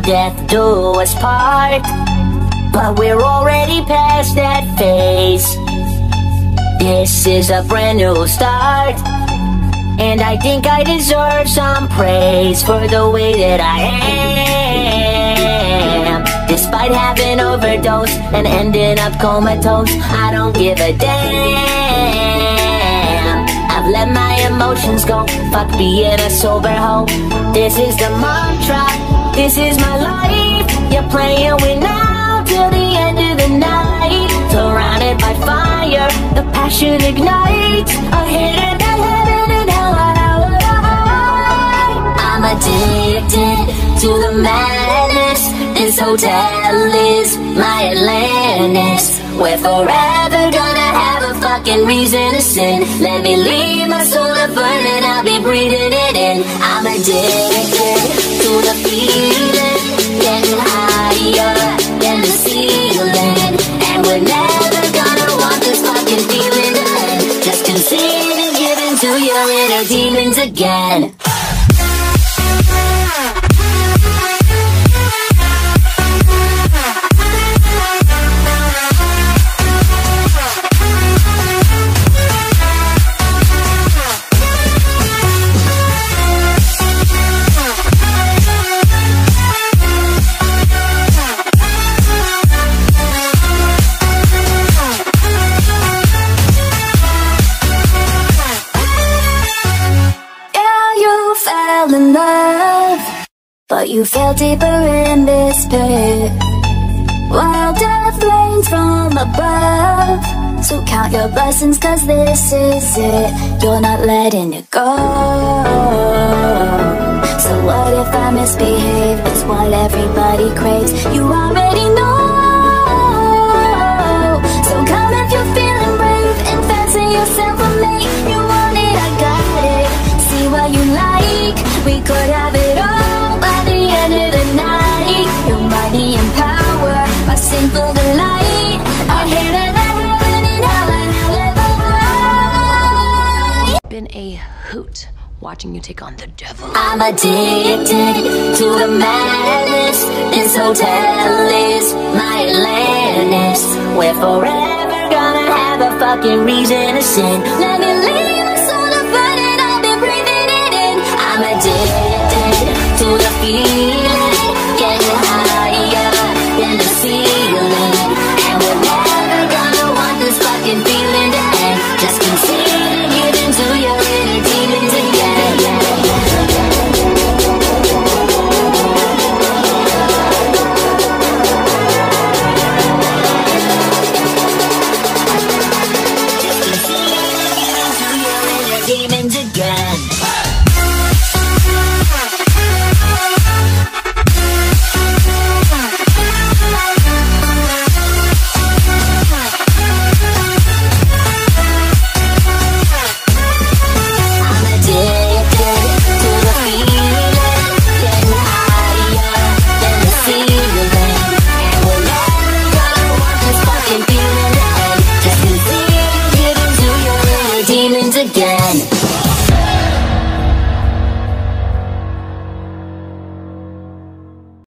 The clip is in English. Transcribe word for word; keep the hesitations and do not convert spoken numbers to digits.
death do us part. But we're already past that phase. This is a brand new start, and I think I deserve some praise for the way that I am. Despite having overdosed and ending up comatose, I don't give a damn. I've let my emotions go, fuck being a sober hoe. This is the mantra, this is my life. You're playing with now till the end of the night. Surrounded by fire, the passion ignites. A hidden heaven and hell. I'm addicted to the madness. This hotel is my Atlantis. We're forever gonna have a fucking reason to sin. Let me leave my soul to burn and I'll be breathing it in. I'm addicted to the feeling, getting higher than the ceiling. And we're never gonna want this fucking feeling to end. Just concede and give in to your inner demons again. But you fell deeper in this pit, while death rains from above. So count your blessings, cause this is it. You're not letting it go. So what if I misbehave? It's what everybody craves. You already know. So come if you're feeling brave and fancy yourself with me. You want it, I got it. See what you like, we could have it all. End of the night, your money and power, my simple delight. I hear that heaven and hell and Been a hoot watching you take on the devil. I'm addicted to the madness. This hotel is my Atlantis. We're forever gonna have a fucking reason to sin. Let me leave my soul to burn and I'll be breathing it in. I'm addicted to the feeling,